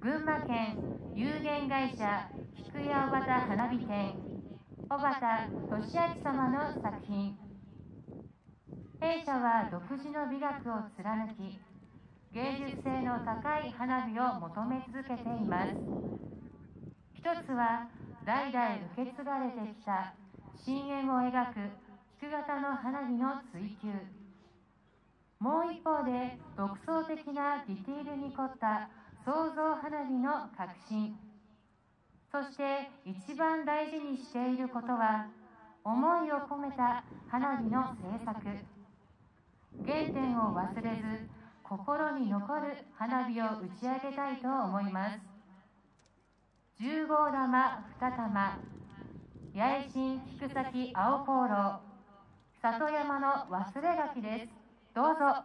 群馬県有限会社菊屋小畑花火店小畑俊明様の作品。弊社は独自の美学を貫き、芸術性の高い花火を求め続けています。一つは代々受け継がれてきた深淵を描く菊型の花火の追求。もう一方で独創的なディティールに凝った創造花火の革新。そして一番大事にしていることは、思いを込めた花火の制作。原点を忘れず、心に残る花火を打ち上げたいと思います。10号玉2玉、八重新菊咲青香炉、里山の忘れ柿です。どうぞ。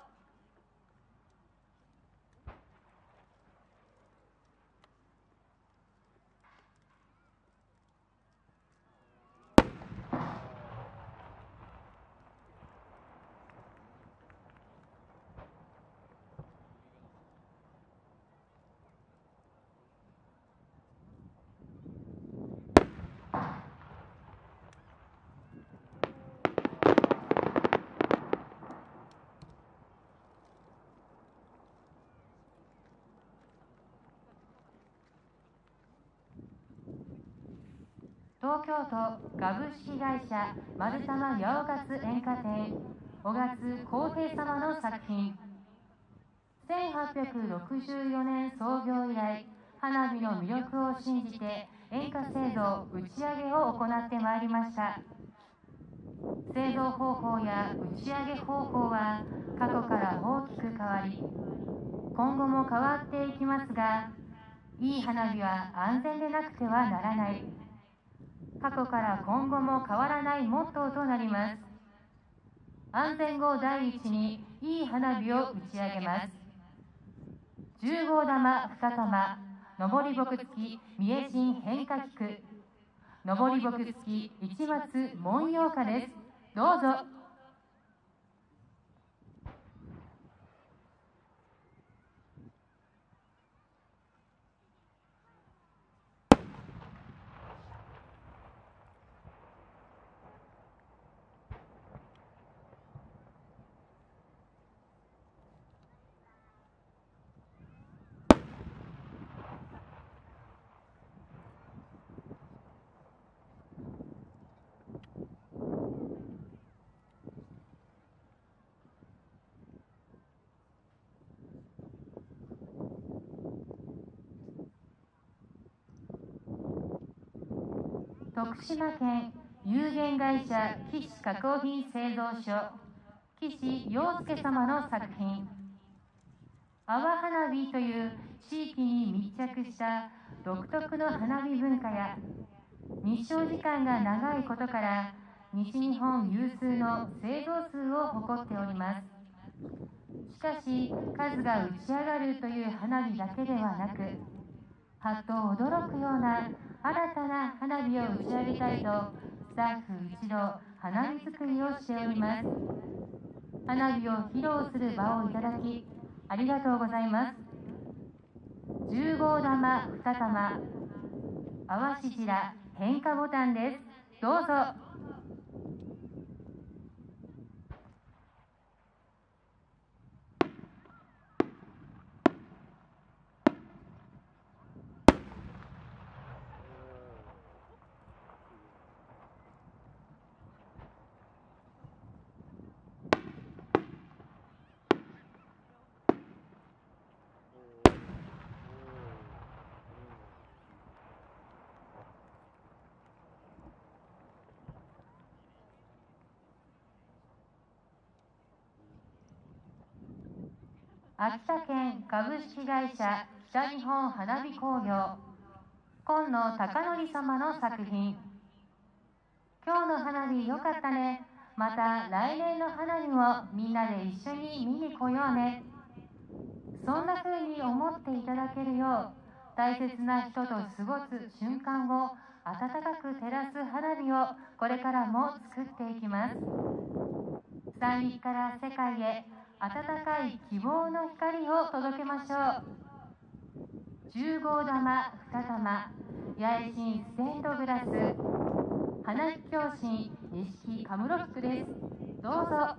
東京都株式会社丸玉八百勝演歌店小勝康平様の作品。1864年創業以来、花火の魅力を信じて演歌製造打ち上げを行ってまいりました。製造方法や打ち上げ方法は過去から大きく変わり、今後も変わっていきますが、いい花火は安全でなくてはならない。過去から今後も変わらないモットーとなります。安全を第一にいい花火を打ち上げます。10号玉2玉、上り木付き三重新変化菊、上り木付き市松文様花です。どうぞ。徳島県有限会社岸加工品製造所岸洋介様の作品。阿波花火という地域に密着した独特の花火文化や日照時間が長いことから西日本有数の製造数を誇っております。しかし数が打ち上がるという花火だけではなく、はっと驚くような新たな花火を打ち上げたいとスタッフ一同花火作りをしております。花火を披露する場をいただきありがとうございます。10号玉2玉、淡し白変化ボタンです。どうぞ。秋田県株式会社北日本花火工業今野貴則様の作品。今日の花火よかったね。また来年の花火もみんなで一緒に見に来ようね。そんな風に思っていただけるよう、大切な人と過ごす瞬間を温かく照らす花火をこれからも作っていきます。三陸から世界へ温かい希望の光を届けましょう。 10号玉2玉、八重新ステンドグラス、花火共振錦カムロックです。どうぞ。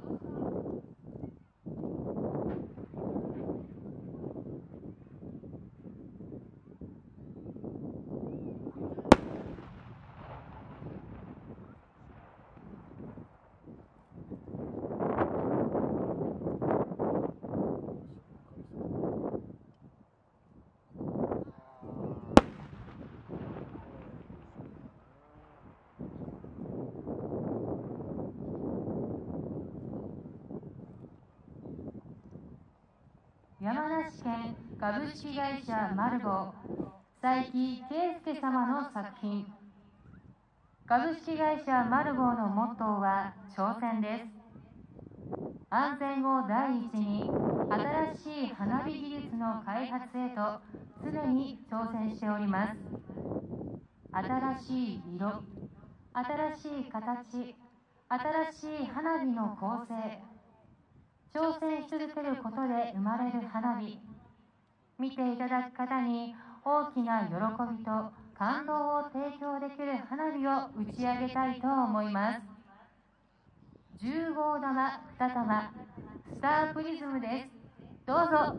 山梨県株式会社マルゴ佐伯圭介様の作品。株式会社マルゴのモットーは挑戦です。安全を第一に新しい花火技術の開発へと常に挑戦しております。新しい色、新しい形、新しい花火の構成、挑戦し続けることで生まれる花火、見ていただく方に大きな喜びと感動を提供できる花火を打ち上げたいと思います。10号玉2玉、スタープリズムです。どうぞ。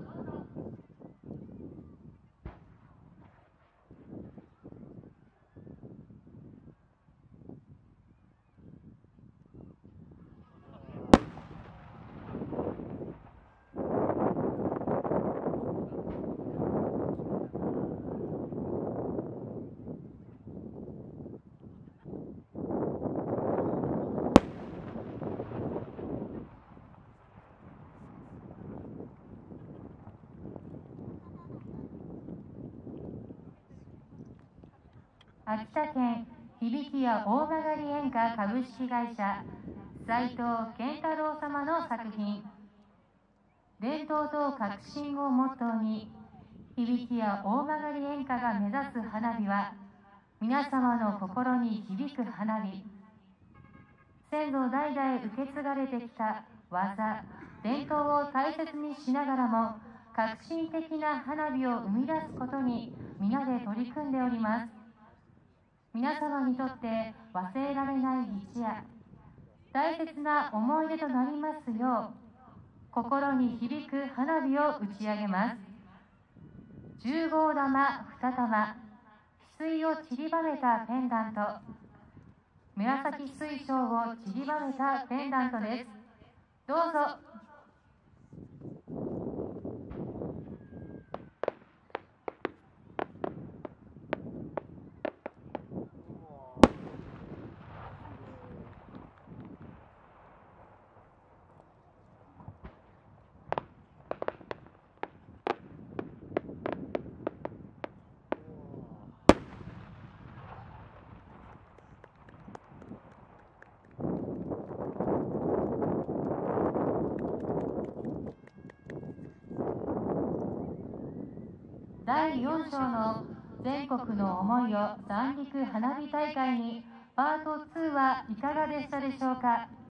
秋田県響屋大曲演歌株式会社斉藤健太郎様の作品。伝統と革新をモットーに響屋大曲演歌が目指す花火は皆様の心に響く花火。先祖代々受け継がれてきた技、伝統を大切にしながらも革新的な花火を生み出すことに皆で取り組んでおります。皆様にとって忘れられない一夜、大切な思い出となりますよう、心に響く花火を打ち上げます。10号玉2玉、翡翠を散りばめたペンダント、紫水晶を散りばめたペンダントです。どうぞ。第4章の全国の思いを三陸花火大会にパート2はいかがでしたでしょうか。